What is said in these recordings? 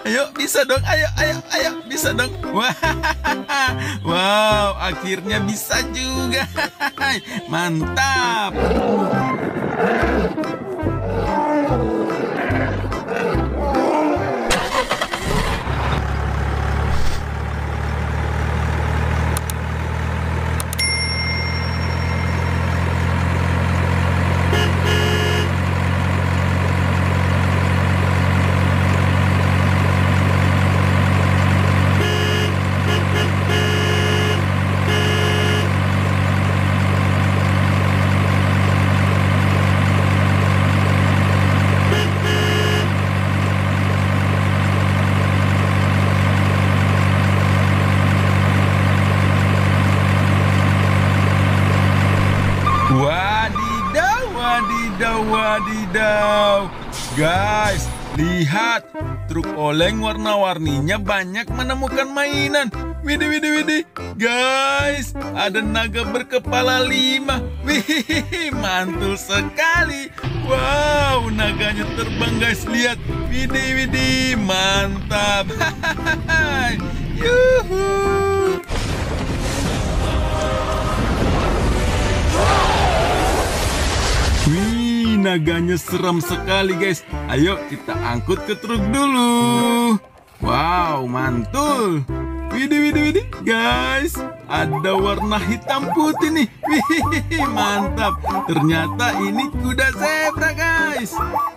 Ayo, bisa dong. Ayo, bisa dong. Wah, wow, akhirnya bisa juga. Mantap. Wadidaw. Guys, lihat. Truk oleng warna-warninya banyak menemukan mainan. Widih. Guys, ada naga berkepala 5. Wih, mantul sekali. Wow, naganya terbang guys. Lihat. Widih, mantap. Yuhu. Wih, naganya seram sekali guys. Ayo kita angkut ke truk dulu. Wow, mantul. Widih. Guys, ada warna hitam putih nih. Wih, mantap. Ternyata ini kuda zebra guys.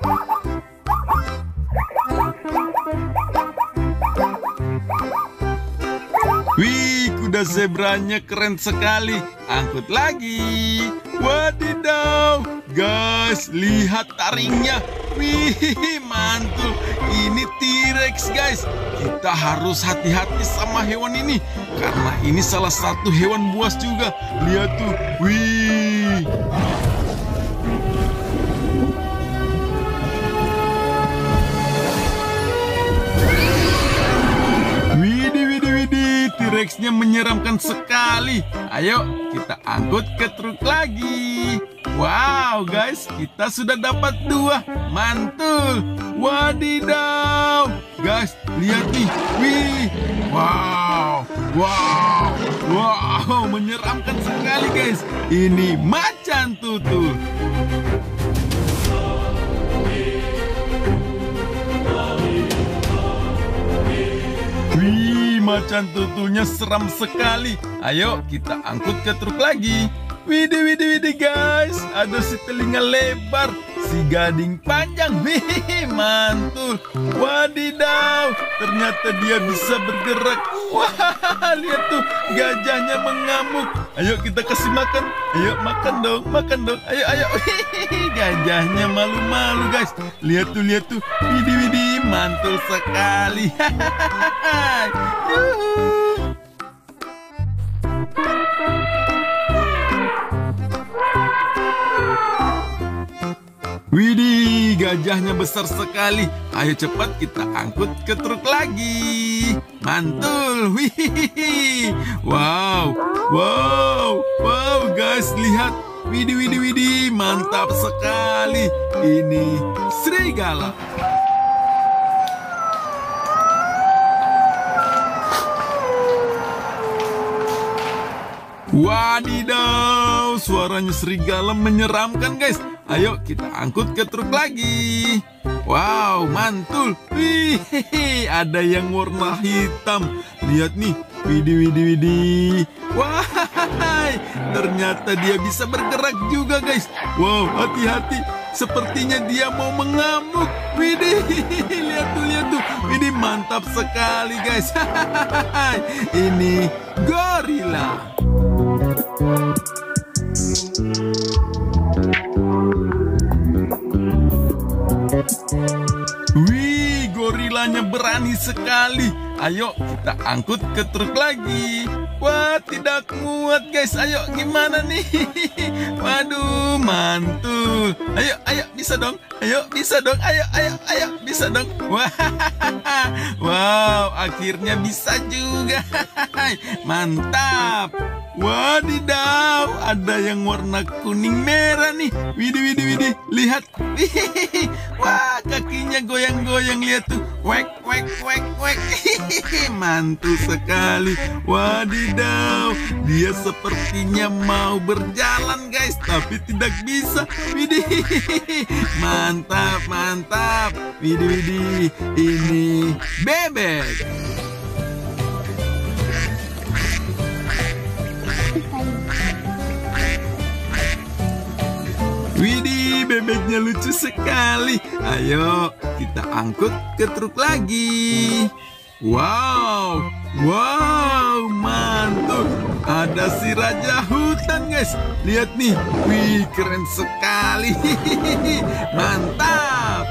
Wih, kuda zebranya keren sekali. Angkut lagi. Wadidaw. Guys, lihat taringnya. Wih, mantul. Ini T-Rex guys. Kita harus hati-hati sama hewan ini. Karena ini salah satu hewan buas juga. Lihat tuh. Wih. Widih. T-Rex-nya menyeramkan sekali. Ayo kita angkut ke truk lagi. Wow guys, kita sudah dapat 2. Mantul. Wadidaw. Guys, lihat nih. Wih. Wow, menyeramkan sekali guys. Ini macan tutul. Wih, macan tutulnya seram sekali. Ayo kita angkut ke truk lagi. Widih guys, ada si telinga lebar, si gading panjang. Wih, mantul. Wadidaw, ternyata dia bisa bergerak. Wah, lihat tuh, gajahnya mengamuk. Ayo kita kasih makan. Ayo makan dong. Ayo. Wih, gajahnya malu-malu guys. Lihat tuh. Widih, mantul sekali. Yuhu. Widih, gajahnya besar sekali. Ayo cepat kita angkut ke truk lagi. Mantul. Wih. Wow guys, lihat. Widih, mantap sekali. Ini serigala. Wadidaw, suaranya serigala menyeramkan guys. Ayo kita angkut ke truk lagi. Wow, mantul. Wih, ada yang warna hitam. Lihat nih. Widih. Wah, ternyata dia bisa bergerak juga guys. Wow, hati-hati. Sepertinya dia mau mengamuk. Widih, lihat tuh. Widih, mantap sekali guys. Ini gorila. Wih, gorilanya berani sekali. Ayo kita angkut ke truk lagi. Wah, tidak muat guys. Ayo, gimana nih? Waduh, mantul. Ayo, bisa dong. Ayo, bisa dong. Wah, wow, akhirnya bisa juga. Mantap. Wadidaw, ada yang warna kuning merah nih. Widih. Lihat. Wah, kakinya goyang-goyang. Lihat tuh. Wek, wek, wek, wek. Mantul sekali. Wadidaw, dia sepertinya mau berjalan guys, tapi tidak bisa. Widih, mantap, mantap. Widih, widih, ini bebek. Widih, bebeknya lucu sekali. Ayo, kita angkut ke truk lagi. Wow, wow, mantul. Ada si raja hutan guys. Lihat nih, wih keren sekali. Mantap.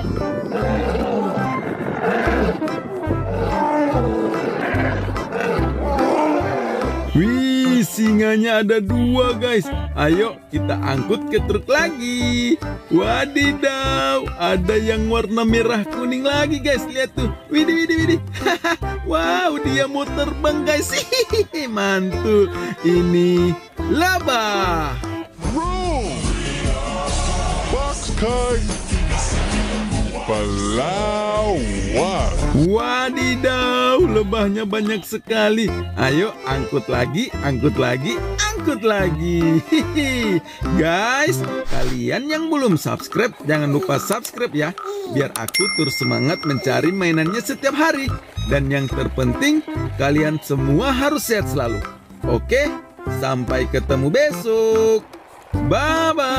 Wih, singanya ada 2 guys. Ayo kita angkut ke truk lagi. Wadidaw, ada yang warna merah kuning lagi guys. Lihat tuh. Widih, widih, widih. Wow, dia mau terbang guys. Mantul. Ini laba. Pelawak. Wadidaw, lebahnya banyak sekali. Ayo angkut lagi, angkut lagi, angkut lagi. Guys, kalian yang belum subscribe, jangan lupa subscribe ya, biar aku terus semangat mencari mainannya setiap hari. Dan yang terpenting, kalian semua harus sehat selalu. Oke, sampai ketemu besok. Bye-bye.